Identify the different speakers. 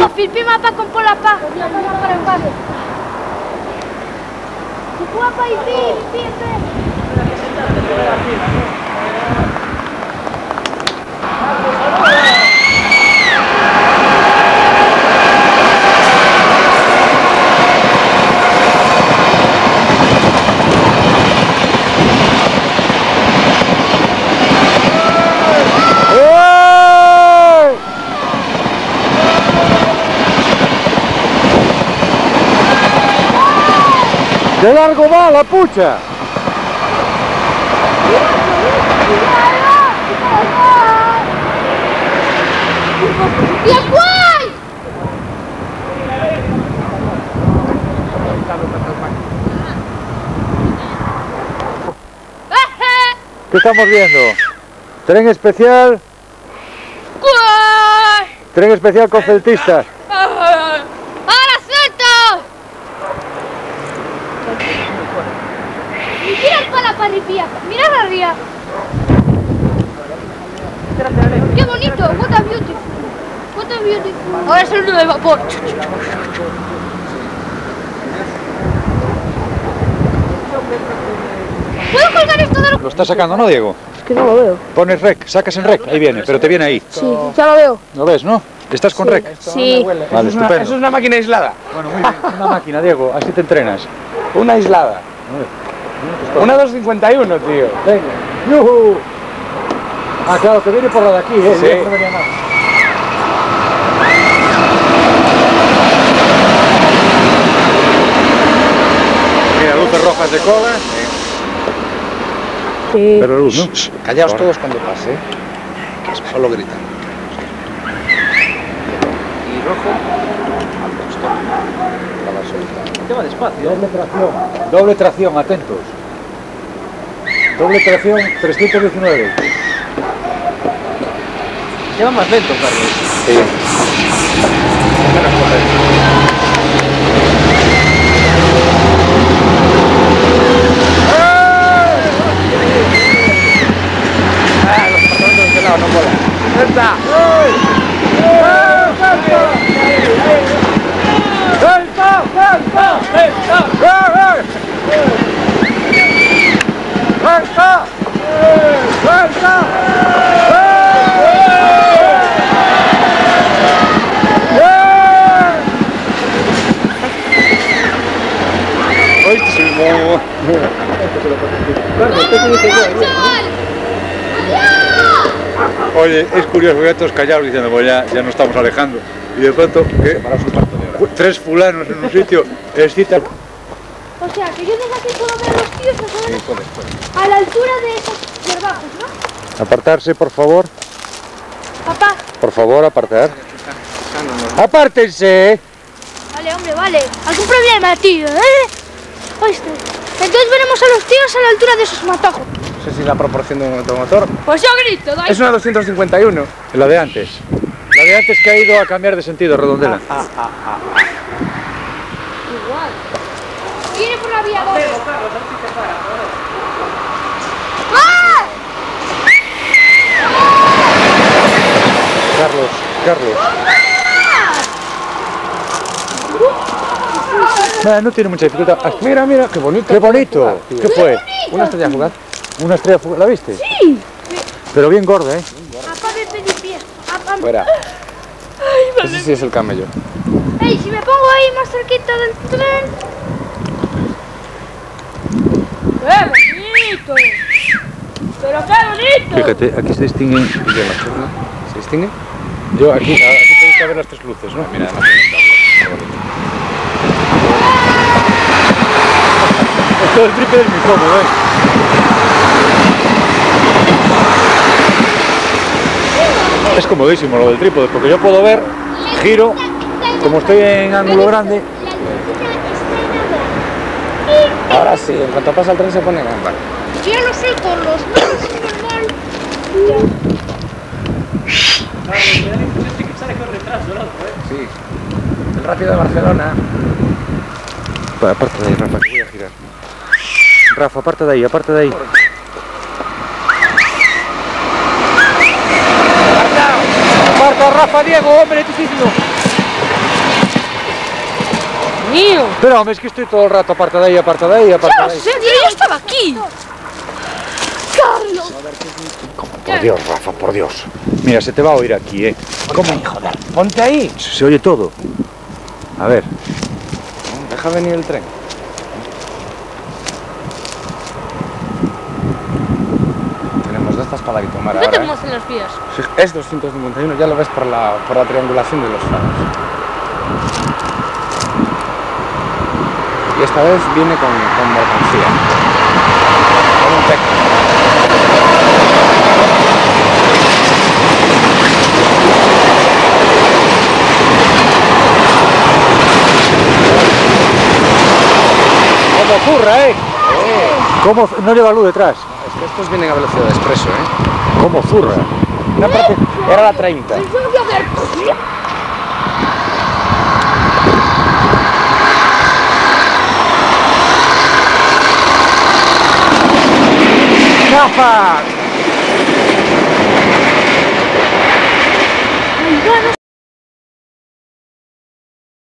Speaker 1: Oh, filpima pa con pola pa. Se può pa i pi.
Speaker 2: ¡De largo va la pucha!
Speaker 1: ¡La guay!
Speaker 2: ¿Qué estamos viendo? Tren especial.
Speaker 1: ¡Guay!
Speaker 2: Tren especial con celtistas.
Speaker 1: ¡Ahora suelto! Mira el pala parripía, mira la ría. ¡Qué bonito! What a beautiful. What a beautiful. Ahora es el nudo de vapor. ¿Puedo colgar esto de
Speaker 2: Lo estás sacando, ¿no, Diego?
Speaker 3: Es que no lo veo.
Speaker 2: Pones rec, sacas en rec, ahí viene, pero te viene ahí.
Speaker 3: Sí, ya lo veo.
Speaker 2: ¿Lo ves, no? ¿Estás con rec?
Speaker 3: Sí.
Speaker 2: Vale, estupendo.
Speaker 4: Eso es una máquina aislada.
Speaker 2: Bueno, muy bien. Una máquina, Diego, así te entrenas.
Speaker 4: Una aislada. Una 251, tío.
Speaker 2: Venga. ¡Yuhu! Ah, claro, que viene por la de aquí, ¿eh?
Speaker 4: Sí.
Speaker 2: No venía más. Mira, luces rojas de cola.
Speaker 3: Sí.
Speaker 2: Pero luz, ¿no?
Speaker 4: Callaos todos cuando pase. Solo gritan. Y rojo. Stop. Para soltar.
Speaker 3: Te va despacio.
Speaker 2: Doble tracción, atentos. Doble tracción, 319.
Speaker 3: Ya va más lento, Carlos.
Speaker 4: Sí. Ah, los apartamentos de este lado no molan. ¡Suelta!
Speaker 2: Oye, es curioso, voy a todos callados diciendo, pues ya nos estamos alejando. Y de pronto, ¿qué? Tres fulanos en un sitio, excita.
Speaker 1: O sea, que yo desde aquí puedo ver a los tíos más o menos a la altura de esos yerbajos, ¿no?
Speaker 2: Apartarse, por favor.
Speaker 1: Papá.
Speaker 2: Por favor, apartar. ¡Apártense!
Speaker 1: Vale, hombre, vale. ¿Algún problema, tío, Oíste. Entonces veremos a los tíos a la altura de esos matojos.
Speaker 4: No sé si la proporción de un automotor.
Speaker 1: Pues yo grito, da.
Speaker 4: Es una 251.
Speaker 2: La de antes. La de antes que ha ido a cambiar de sentido, Redondela.
Speaker 1: Igual. Viene por la vía 2. ¡Ah!
Speaker 2: Carlos. No tiene mucha dificultad.
Speaker 4: Mira, mira, qué bonito.
Speaker 2: ¡Qué bonito! ¿Qué fue?
Speaker 4: Una estrella fugaz.
Speaker 2: Una estrella fugaz. ¿La viste?
Speaker 1: Sí.
Speaker 2: Pero bien gorda, ¿eh?
Speaker 1: Apá de pedipiés.
Speaker 4: Fuera. Ese sí es el camello.
Speaker 1: Ey, si me pongo ahí más cerquita del tren. ¡Qué bonito! ¡Pero qué bonito!
Speaker 2: Fíjate, aquí se distinguen.
Speaker 4: ¿Se distingue?
Speaker 2: Yo aquí podéis ver las tres luces, ¿no?
Speaker 4: Mira, además hay un cable.
Speaker 2: Esto del trípode es muy cómodo, ¿eh? Es comodísimo lo del trípode, porque yo puedo ver, giro, como estoy en ángulo grande.
Speaker 4: Ahora sí, en cuanto pasa el tren se pone en ámbar.
Speaker 1: Yo no sé con los manos normal.
Speaker 4: Sí. El rápido de Barcelona.
Speaker 2: Aparte de ahí, Rafa, que voy a girar. Rafa, aparte de ahí, aparte de ahí. Aparta, Rafa, Diego, hombre, tu sitio.
Speaker 1: mío.
Speaker 2: Pero hombre, es que estoy todo el rato aparta de ahí, aparta de ahí, aparta
Speaker 1: Ya
Speaker 2: de
Speaker 1: lo
Speaker 2: ahí.
Speaker 1: sé, pero yo estaba aquí. Carlos.
Speaker 2: Por Dios, Rafa, por Dios. Mira, se te va a oír aquí, ¿eh?
Speaker 3: ¿Cómo, joder? Ponte ahí.
Speaker 2: Se oye todo. A ver.
Speaker 3: Deja venir el tren. Tenemos de estas para la tomar
Speaker 1: ¿Qué
Speaker 3: ahora.
Speaker 1: te hacen las vías?
Speaker 3: Sí, es 251, ya lo ves por la triangulación de los faros. Y esta vez viene con mercancía. Con un teco.
Speaker 2: ¿Cómo ocurra, eh? ¿Cómo? No lleva luz detrás.
Speaker 3: Es que estos vienen a velocidad de expreso, ¿eh?
Speaker 2: ¿Cómo zurra?
Speaker 3: Una parte era la 30.
Speaker 2: ¡Rafa!